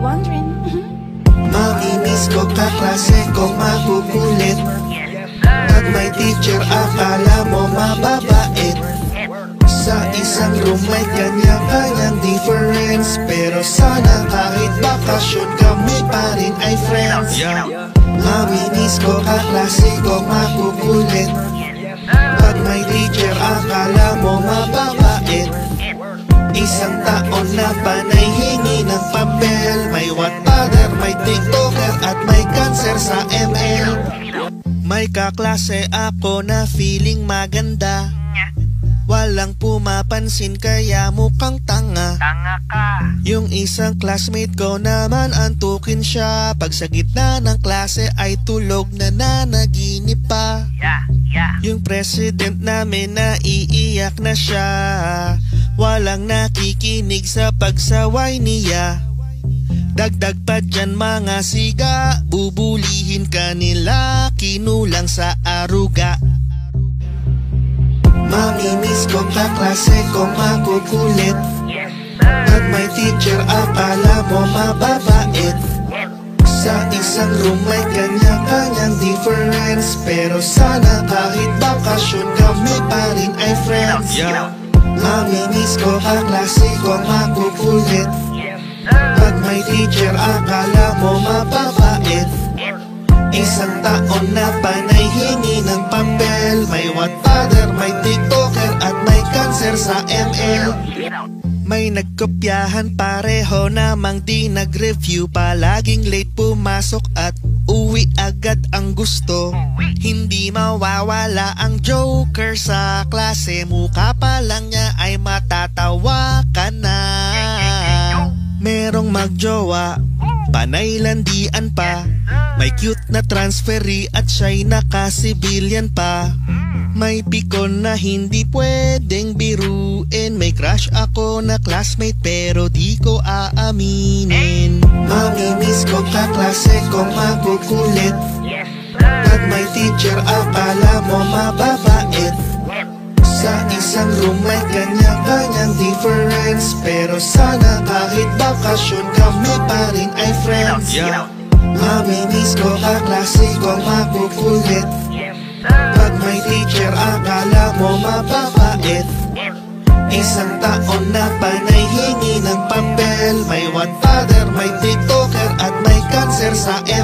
wondering. Mamimiss ko kaklase kong makukulit. At may teacher akala mo mababait. Sa isang room may kanya-kanyang difference, pero sana kahit bakasyon kami pa rin ay friends. Mamimiss ko kaklase kong makukulit. Pag may teacher akala mo mababait. Isang taon na panay hingi ng papel. May Wattpadder, may TikToker at may cancer sa ML. May kaklase ako na feeling maganda. Walang pumapansin kaya mukhang tanga. Yung isang classmate ko naman antukin siya. Pag sa gitna ng klase ay tulog na nanaginip pa. Yung president namin naiiyak na siya. Walang nakikinig sa pagsaway niya. Dagdag pa dyan mga siga, bubulihin ka nila, kinulang sa aruga. Mamimiss ko kaklase kong makukulit. At may teacher akala mo mababait. Sa isang room may kanya-kanyang difference, pero sana kahit bakasyon kami pa rin ay friends. Mamimiss ko kaklase kong makukulit. At may teacher akala mo mababait. Isang taon na panay hingi ng papel. May Wattpadder, may TikToker at may cancer sa ML. May nagkopyahan pareho namang di nag-review. Palaging late pumasok at uwi agad ang gusto. Hindi mawawala ang joker sa klase. Mukha pa lang niya ay matatawa ka na. Merong magjowa, panay landian pa. May cute na transferee at siya'y naka-civilian pa. May pikon na hindi pwedeng biruin. May crush ako na classmate pero di ko aaminin. Mamimiss ko kaklase kong makukulit. At may teacher akala mo mababait. Sa isang room may kanya-kanyang difference, pero sana kahit bakasyon kami pa rin ay friends. Mamimiss ko kaklase kong makukulit. Pag may teacher akala mo mababait. Isang taon na panay hingi ng papel. May Wattpadder, may TikToker at may cancer sa